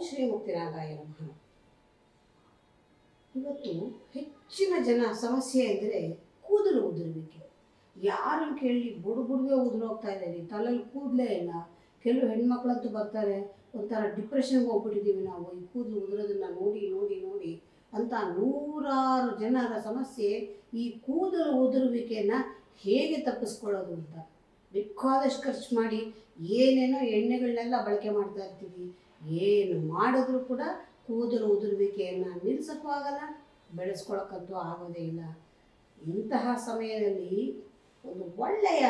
ಶ್ರೀಮುಕ್ತಿನಾಗಾಯ ನಮಃ. ಇವತ್ತು ಹೆಚ್ಚಿನ ಜನ ಸಮಸ್ಯೆ ಅಂದರೆ ಕೂದಲು ಉದುರುವಿಕೆ. ಯಾರನ್ನು ಕೇಳಿ ಬುಡುಬುಡುಗೆ ಉದುರೋಗ್ತಾ ಇದ್ದಾರೆ, ತಲೆಯಲ್ಲಿ ಕೂದಲೇ ಇಲ್ಲ. ಕೆಲವು ಹೆಣ್ಮಕ್ಳಂತೂ ಬರ್ತಾರೆ, ಒಂಥರ ಡಿಪ್ರೆಷನ್ಗೆ ಹೋಗ್ಬಿಟ್ಟಿದ್ದೀವಿ ನಾವು ಈ ಕೂದಲು ಉದುರೋದನ್ನು ನೋಡಿ ನೋಡಿ ನೋಡಿ ಅಂತ. ನೂರಾರು ಜನರ ಸಮಸ್ಯೆ ಈ ಕೂದಲು ಉದುರುವಿಕೆಯನ್ನು ಹೇಗೆ ತಪ್ಪಿಸ್ಕೊಳ್ಳೋದು ಅಂತ. ಬೇಕಾದಷ್ಟು ಖರ್ಚು ಮಾಡಿ ಏನೇನೋ ಎಣ್ಣೆಗಳನ್ನೆಲ್ಲ ಬಳಕೆ ಮಾಡ್ತಾ ಇರ್ತೀವಿ. ಏನು ಮಾಡಿದ್ರೂ ಕೂಡ ಕೂದಲು ಉದುರುವಿಕೆಯನ್ನು ನಿಲ್ಲಿಸೋಕ್ಕೂ ಆಗಲ್ಲ, ಬೆಳೆಸ್ಕೊಳ್ಳೋಕ್ಕಂತೂ ಆಗೋದೇ ಇಲ್ಲ. ಇಂತಹ ಸಮಯದಲ್ಲಿ ಒಂದು ಒಳ್ಳೆಯ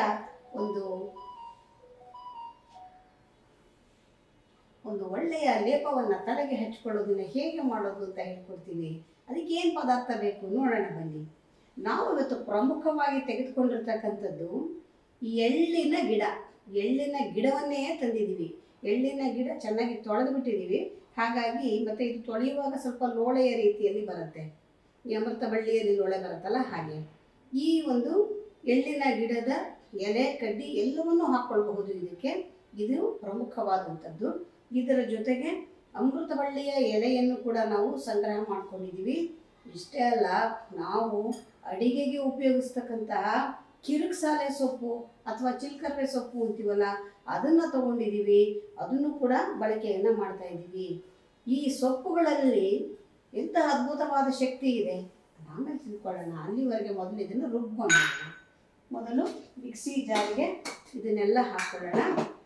ಒಂದು ಒಳ್ಳೆಯ ಲೇಪವನ್ನು ತಲೆಗೆ ಹಚ್ಕೊಳ್ಳೋದನ್ನ ಹೇಗೆ ಮಾಡೋದು ಅಂತ ಹೇಳ್ಕೊಡ್ತೀನಿ. ಅದಕ್ಕೆ ಏನು ಪದಾರ್ಥ ಬೇಕು ನೋಡೋಣ ಬನ್ನಿ. ನಾವು ಇವತ್ತು ಪ್ರಮುಖವಾಗಿ ತೆಗೆದುಕೊಂಡಿರ್ತಕ್ಕಂಥದ್ದು ಎಳ್ಳಿನ ಗಿಡ. ಎಳ್ಳಿನ ಗಿಡವನ್ನೇ ತಂದಿದ್ದೀವಿ. ಎಳ್ಳಿನ ಗಿಡ ಚೆನ್ನಾಗಿ ತೊಳೆದು ಬಿಟ್ಟಿದ್ದೀವಿ. ಹಾಗಾಗಿ ಮತ್ತು ಇದು ತೊಳೆಯುವಾಗ ಸ್ವಲ್ಪ ಲೋಳೆಯ ರೀತಿಯಲ್ಲಿ ಬರುತ್ತೆ, ಈ ಅಮೃತ ಬಳ್ಳಿಯಲ್ಲಿ ಲೋಳೆ ಬರುತ್ತಲ್ಲ ಹಾಗೆ. ಈ ಒಂದು ಎಳ್ಳಿನ ಗಿಡದ ಎಲೆ ಕಡ್ಡಿ ಎಲ್ಲವನ್ನೂ ಹಾಕ್ಕೊಳ್ಬಹುದು ಇದಕ್ಕೆ. ಇದು ಪ್ರಮುಖವಾದಂಥದ್ದು. ಇದರ ಜೊತೆಗೆ ಅಮೃತ ಬಳ್ಳಿಯ ಎಲೆಯನ್ನು ಕೂಡ ನಾವು ಸಂಗ್ರಹ ಮಾಡ್ಕೊಂಡಿದ್ದೀವಿ. ಇಷ್ಟೇ ಅಲ್ಲ, ನಾವು ಅಡಿಗೆಗೆ ಉಪಯೋಗಿಸ್ತಕ್ಕಂತಹ ಕಿರುಕ್ಸಾಲೆ ಸೊಪ್ಪು ಅಥವಾ ಚಿಲ್ಕರ್ವೆ ಸೊಪ್ಪು ಅಂತೀವಲ್ಲ, ಅದನ್ನು ತಗೊಂಡಿದ್ದೀವಿ. ಅದನ್ನು ಕೂಡ ಬಳಕೆಯನ್ನು ಮಾಡ್ತಾ ಇದ್ದೀವಿ. ಈ ಸೊಪ್ಪುಗಳಲ್ಲಿ ಎಂಥ ಅದ್ಭುತವಾದ ಶಕ್ತಿ ಇದೆ ಆಮೇಲೆ ತಿಳ್ಕೊಳ್ಳೋಣ. ಅಲ್ಲಿವರೆಗೆ ಮೊದಲು ಇದನ್ನು ರುಬ್ಕೊಳ್ಳೋಣ. ಮೊದಲು ಮಿಕ್ಸಿ ಜಾರಿಗೆ ಇದನ್ನೆಲ್ಲ ಹಾಕ್ಕೊಳ್ಳೋಣ.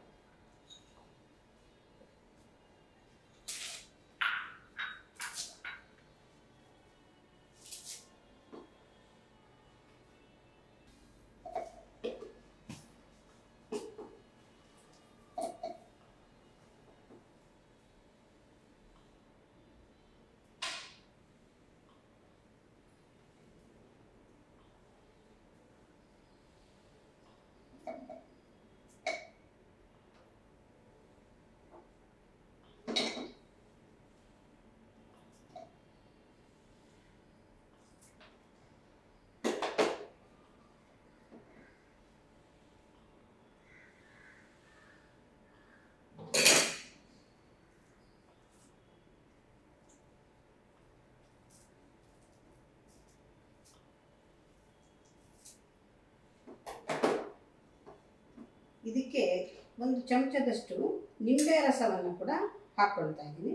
ಇದಕ್ಕೆ ಒಂದು ಚಮಚದಷ್ಟು ನಿಂಬೆ ರಸವನ್ನು ಕೂಡ ಹಾಕ್ಕೊಳ್ತಾ ಇದ್ದೀನಿ.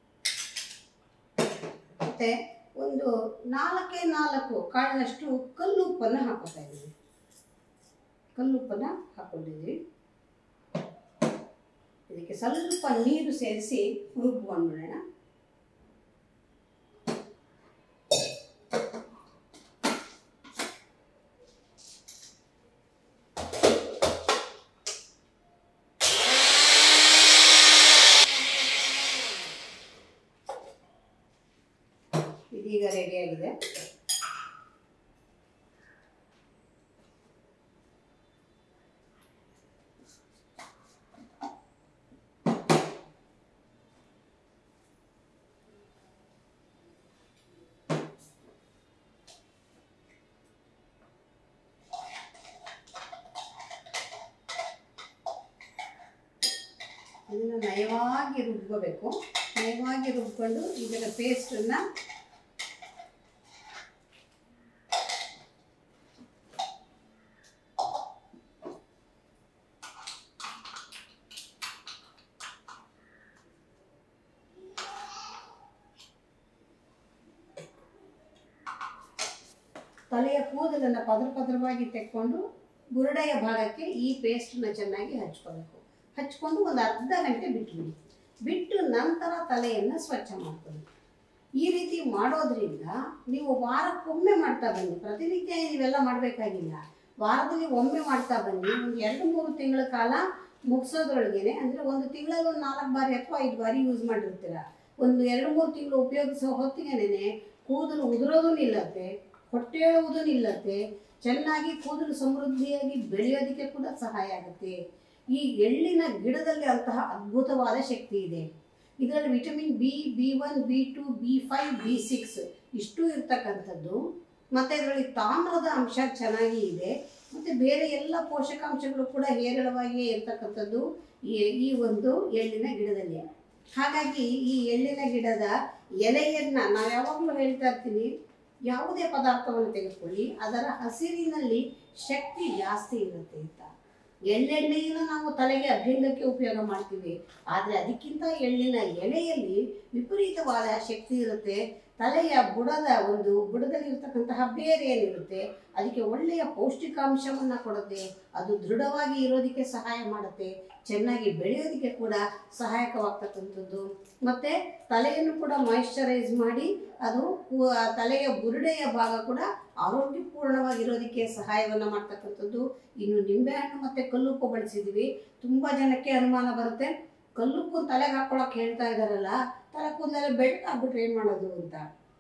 ಮತ್ತು ಒಂದು 4 ಕಾಳಿನಷ್ಟು ಕಲ್ಲುಪ್ಪನ್ನು ಹಾಕೋತಾ ಇದ್ದೀನಿ. ಕಲ್ಲುಪ್ಪನ್ನು ಹಾಕ್ಕೊಂಡಿದ್ದೀವಿ. ಇದಕ್ಕೆ ಸ್ವಲ್ಪ ನೀರು ಸೇರಿಸಿ ರುಬ್ಕೊಂಡ್ಬಿಡೋಣ. ಇದೀಗ ರೆಡಿಯಾಗಿದೆ. ಇದನ್ನು ನಯವಾಗಿ ರುಬ್ಕೋಬೇಕು. ನಯವಾಗಿ ರುಬ್ಕೊಂಡು ಇದರ ಪೇಸ್ಟನ್ನು ತಲೆಯ ಕೂದಲನ್ನು ಪದರವಾಗಿ ತೆಕ್ಕೊಂಡು ಬುರುಡೆಯ ಭಾಗಕ್ಕೆ ಈ ಪೇಸ್ಟನ್ನು ಚೆನ್ನಾಗಿ ಹಚ್ಕೋಬೇಕು. ಹಚ್ಕೊಂಡು ಒಂದು ಅರ್ಧ ಗಂಟೆ ಬಿಟ್ಬಿಡಿ. ಬಿಟ್ಟು ನಂತರ ತಲೆಯನ್ನು ಸ್ವಚ್ಛ ಮಾಡ್ಕೊಳ್ಳಿ. ಈ ರೀತಿ ಮಾಡೋದ್ರಿಂದ ನೀವು ವಾರಕ್ಕೊಮ್ಮೆ ಮಾಡ್ತಾ ಬನ್ನಿ. ಪ್ರತಿನಿತ್ಯ ನೀವೆಲ್ಲ ಮಾಡಬೇಕಾಗಿಲ್ಲ. ವಾರದಲ್ಲಿ ಒಮ್ಮೆ ಮಾಡ್ತಾ ಬನ್ನಿ. ಒಂದು 2-3 ತಿಂಗಳ ಕಾಲ ಮುಗಿಸೋದ್ರೊಳಗೇನೆ, ಅಂದರೆ ಒಂದು ತಿಂಗಳಲ್ಲಿ ಒಂದು 4 ಬಾರಿ ಅಥವಾ 5 ಬಾರಿ ಯೂಸ್ ಮಾಡಿರ್ತೀರ. ಒಂದು 2-3 ತಿಂಗಳು ಉಪಯೋಗಿಸೋ ಹೊತ್ತಿಗೆನೆ ಕೂದಲು ಉದುರೋದು ನಿಲ್ಲತ್ತೆ, ಹೊಟ್ಟೆ ಎಳುವುದು ನಿಲ್ಲತ್ತೆ, ಚೆನ್ನಾಗಿ ಕೂದಲು ಸಮೃದ್ಧಿಯಾಗಿ ಬೆಳೆಯೋದಕ್ಕೆ ಕೂಡ ಸಹಾಯ ಆಗುತ್ತೆ. ಈ ಎಳ್ಳಿನ ಗಿಡದಲ್ಲಿ ಅಂತಹ ಅದ್ಭುತವಾದ ಶಕ್ತಿ ಇದೆ. ಇದರಲ್ಲಿ vitamin B, B1, B2, B5, B6 ಇಷ್ಟು ಇರ್ತಕ್ಕಂಥದ್ದು. ಮತ್ತು ಇದರಲ್ಲಿ ತಾಮ್ರದ ಅಂಶ ಚೆನ್ನಾಗಿ ಇದೆ. ಮತ್ತು ಬೇರೆ ಎಲ್ಲ ಪೋಷಕಾಂಶಗಳು ಕೂಡ ಹೇರಳವಾಗಿಯೇ ಇರ್ತಕ್ಕಂಥದ್ದು ಈ ಒಂದು ಎಳ್ಳಿನ ಗಿಡದಲ್ಲಿ. ಹಾಗಾಗಿ ಈ ಎಳ್ಳಿನ ಗಿಡದ ಎಲೆಯನ್ನು ನಾವು ಯಾವಾಗಲೂ ಹೇಳ್ತಾ ಇರ್ತೀವಿ, ಯಾವುದೇ ಪದಾರ್ಥವನ್ನು ತೆಗೆದುಕೊಳ್ಳಿ ಅದರ ಹಸಿರಿನಲ್ಲಿ ಶಕ್ತಿ ಜಾಸ್ತಿ ಇರುತ್ತೆ ಅಂತ. ಎಳ್ಳೆಣ್ಣೆಯನ್ನು ನಾವು ತಲೆಗೆ ಅಭ್ಯಂಗಕ್ಕೆ ಉಪಯೋಗ ಮಾಡ್ತೀವಿ, ಆದರೆ ಅದಕ್ಕಿಂತ ಎಳ್ಳಿನ ಎಲೆಯಲ್ಲಿ ವಿಪರೀತವಾದ ಶಕ್ತಿ ಇರುತ್ತೆ. ತಲೆಯ ಬುಡದಲ್ಲಿ ಇರತಕ್ಕಂತಹ ಬೇರೆ ಏನಿರುತ್ತೆ ಅದಕ್ಕೆ ಒಳ್ಳೆಯ ಪೌಷ್ಟಿಕಾಂಶವನ್ನು ಕೊಡುತ್ತೆ. ಅದು ದೃಢವಾಗಿ ಇರೋದಕ್ಕೆ ಸಹಾಯ ಮಾಡುತ್ತೆ, ಚೆನ್ನಾಗಿ ಬೆಳೆಯೋದಕ್ಕೆ ಕೂಡ ಸಹಾಯಕವಾಗ್ತಕ್ಕಂಥದ್ದು. ಮತ್ತು ತಲೆಯನ್ನು ಕೂಡ ಮಾಯಿಶ್ಚರೈಸ್ ಮಾಡಿ ಅದು ತಲೆಯ ಬುರುಡೆಯ ಭಾಗ ಕೂಡ ಆರೋಗ್ಯಪೂರ್ಣವಾಗಿರೋದಕ್ಕೆ ಸಹಾಯವನ್ನು ಮಾಡ್ತಕ್ಕಂಥದ್ದು. ಇನ್ನು ನಿಂಬೆಹಣ್ಣು ಮತ್ತು ಕಲ್ಲುಪ್ಪು ಬಳಸಿದ್ದೀವಿ. ತುಂಬ ಜನಕ್ಕೆ ಅನುಮಾನ ಬರುತ್ತೆ, ಕಲ್ಲುಪ್ಪು ತಲೆಗೆ ಹಾಕ್ಕೊಳಕ್ಕೆ ಹೇಳ್ತಾ ಇದ್ದಾರಲ್ಲ, ತಲೆ ಕೂದಲೆಲ್ಲ ಬೆಳ್ಳಗಾಗ್ಬಿಟ್ರೆ ಏನು ಮಾಡೋದು ಅಂತ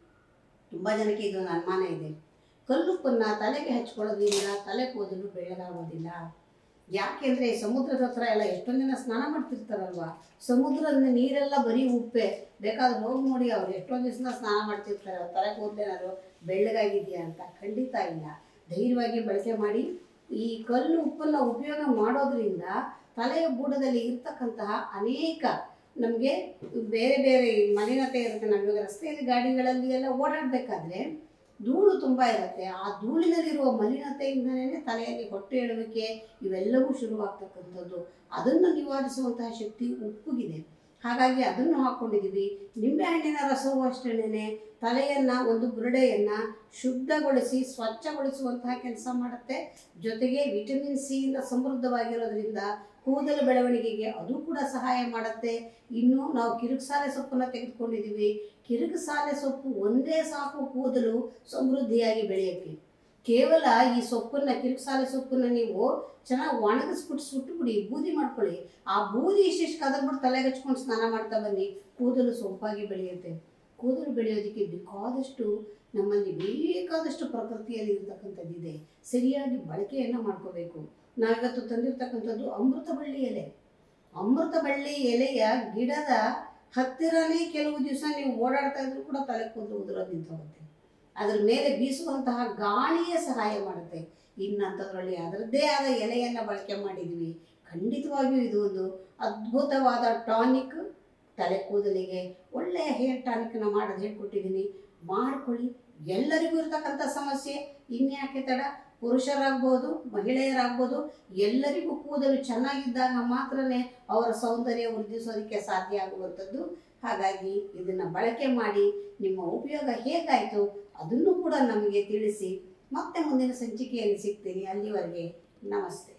ತುಂಬ ಜನಕ್ಕೆ ಇದೊಂದು ಅನುಮಾನ ಇದೆ. ಕಲ್ಲುಪ್ಪನ್ನು ತಲೆಗೆ ಹಚ್ಕೊಳ್ಳೋದ್ರಿಂದ ತಲೆ ಕೂದಲು ಬೆಳ್ಳಗಾಗೋದಿಲ್ಲ. ಯಾಕೆಂದರೆ ಸಮುದ್ರದ ಹತ್ರ ಎಲ್ಲ ಎಷ್ಟೊಂದು ಜನ ಸ್ನಾನ ಮಾಡ್ತಿರ್ತಾರಲ್ವ, ಸಮುದ್ರದ ನೀರೆಲ್ಲ ಬರೀ ಉಪ್ಪೆ. ಬೇಕಾದ್ರೆ ಹೋಗಿ ನೋಡಿ, ಅವ್ರು ಎಷ್ಟೊಂದು ದಿವಸ ಸ್ನಾನ ಮಾಡ್ತಿರ್ತಾರೆ, ಅವ್ರ ತಲೆ ಕೂದಲೇನಾದ್ರು ಬೆಳ್ಳಗಾಗಿದೆಯಾ ಅಂತ. ಖಂಡಿತ ಇಲ್ಲ. ಧೈರ್ಯವಾಗಿ ಬಳಕೆ ಮಾಡಿ. ಈ ಕಲ್ಲು ಉಪ್ಪನ್ನು ಉಪಯೋಗ ಮಾಡೋದ್ರಿಂದ ತಲೆಯ ಬೂಡದಲ್ಲಿ ಇರ್ತಕ್ಕಂತಹ ಅನೇಕ ನಮಗೆ ಬೇರೆ ಬೇರೆ ಮಲಿನತೆ ಇರುತ್ತೆ. ನಾವಿವಾಗ ರಸ್ತೆಯಲ್ಲಿ ಗಾಡಿಗಳಲ್ಲಿ ಎಲ್ಲ ಓಡಾಡಬೇಕಾದ್ರೆ ಧೂಳು ತುಂಬ ಇರುತ್ತೆ. ಆ ಧೂಳಿನಲ್ಲಿರುವ ಮಲಿನತೆಯಿಂದನೇ ತಲೆಯಲ್ಲಿ ಹೊಟ್ಟೆ ಎಳುವಿಕೆ ಇವೆಲ್ಲವೂ ಶುರುವಾಗ್ತಕ್ಕಂಥದ್ದು. ಅದನ್ನು ನಿವಾರಿಸುವಂತಹ ಶಕ್ತಿ ಉಪ್ಪಿಗಿದೆ. ಹಾಗಾಗಿ ಅದನ್ನು ಹಾಕ್ಕೊಂಡಿದ್ದೀವಿ. ನಿಂಬೆಹಣ್ಣಿನ ರಸವೂ ಅಷ್ಟೇನೆ ತಲೆಯನ್ನು, ಒಂದು ಬುರುಡೆಯನ್ನು ಶುದ್ಧಗೊಳಿಸಿ ಸ್ವಚ್ಛಗೊಳಿಸುವಂತಹ ಕೆಲಸ ಮಾಡುತ್ತೆ. ಜೊತೆಗೆ ವಿಟಮಿನ್ ಸಿ ಇಂದ ಸಮೃದ್ಧವಾಗಿರೋದ್ರಿಂದ ಕೂದಲು ಬೆಳವಣಿಗೆಗೆ ಅದು ಕೂಡ ಸಹಾಯ ಮಾಡುತ್ತೆ. ಇನ್ನು ನಾವು ಕಿರುಕಸಾಲೆ ಸೊಪ್ಪನ್ನು ತೆಗೆದುಕೊಂಡಿದ್ದೀವಿ. ಕಿರುಕಸಾಲೆ ಸೊಪ್ಪು ಒಂದೇ ಸಾಕು ಕೂದಲು ಸಮೃದ್ಧಿಯಾಗಿ ಬೆಳೆಯೋಕ್ಕೆ. ಕೇವಲ ಈ ಸೊಪ್ಪನ್ನು, ಕಿರುಕಸಾಲೆ ಸೊಪ್ಪನ್ನು ನೀವು ಚೆನ್ನಾಗಿ ಒಣಗಿಸ್ಬಿಟ್ಟು ಸುಟ್ಟುಬಿಡಿ, ಬೂದಿ ಮಾಡ್ಕೊಳ್ಳಿ. ಆ ಬೂದಿ ಇಷ್ಟಿಷ್ಟು ಕದರ್ಬಿಟ್ಟು ತಲೆಗೆ ಹಚ್ಕೊಂಡು ಸ್ನಾನ ಮಾಡ್ತಾ ಬನ್ನಿ, ಕೂದಲು ಸೊಂಪಾಗಿ ಬೆಳೆಯುತ್ತೆ. ಕೂದಲು ಬೆಳೆಯೋದಕ್ಕೆ ಬೇಕಾದಷ್ಟು ನಮ್ಮಲ್ಲಿ ಬೇಕಾದಷ್ಟು ಪ್ರಕೃತಿಯಲ್ಲಿ ಇರ್ತಕ್ಕಂಥದ್ದಿದೆ. ಸರಿಯಾಗಿ ಬಳಕೆಯನ್ನು ಮಾಡ್ಕೋಬೇಕು. ನಾವಿವತ್ತು ತಂದಿರ್ತಕ್ಕಂಥದ್ದು ಅಮೃತಬಳ್ಳಿ ಎಲೆ. ಅಮೃತಬಳ್ಳಿ ಎಲೆಯ ಗಿಡದ ಹತ್ತಿರನೇ ಕೆಲವು ದಿವಸ ನೀವು ಓಡಾಡ್ತಾ ಇದ್ರೂ ಕೂಡ ತಲೆ ಕೂದಲು ಉದುರೋದು ನಿಂತೋಗುತ್ತೆ. ಅದ್ರ ಮೇಲೆ ಬೀಸುವಂತಹ ಗಾಳಿಯ ಸಹಾಯ ಮಾಡುತ್ತೆ. ಇನ್ನಂಥದ್ರಲ್ಲಿ ಅದರದ್ದೇ ಆದ ಎಲೆಯನ್ನು ಬಳಕೆ ಮಾಡಿದ್ವಿ. ಖಂಡಿತವಾಗಿಯೂ ಇದು ಒಂದು ಅದ್ಭುತವಾದ ಟಾನಿಕ್. ತಲೆ ಕೂದಲಿಗೆ ಒಳ್ಳೆಯ ಹೇರ್ ಟಾನಿಕ್ನ ಮಾಡೋದು ಹೇಳ್ಕೊಟ್ಟಿದ್ದೀನಿ. ಮಾಡ್ಕೊಳ್ಳಿ. ಎಲ್ಲರಿಗೂ ಇರ್ತಕ್ಕಂಥ ಸಮಸ್ಯೆ, ಇನ್ಯಾಕೆ ತಡ. ಪುರುಷರಾಗ್ಬೋದು, ಮಹಿಳೆಯರಾಗ್ಬೋದು, ಎಲ್ಲರಿಗೂ ಕೂದಲು ಚೆನ್ನಾಗಿದ್ದಾಗ ಮಾತ್ರನೇ ಅವರ ಸೌಂದರ್ಯ ವೃದ್ಧಿಸೋದಕ್ಕೆ ಸಾಧ್ಯ ಆಗುವಂಥದ್ದು. ಹಾಗಾಗಿ ಇದನ್ನು ಬಳಕೆ ಮಾಡಿ ನಿಮ್ಮ ಉಪಯೋಗ ಹೇಗಾಯಿತು ಅದನ್ನು ಕೂಡ ನಮಗೆ ತಿಳಿಸಿ. ಮತ್ತೆ ಮುಂದಿನ ಸಂಚಿಕೆಯಲ್ಲಿ ಸಿಗ್ತೀನಿ. ಅಲ್ಲಿವರೆಗೆ ನಮಸ್ತೆ.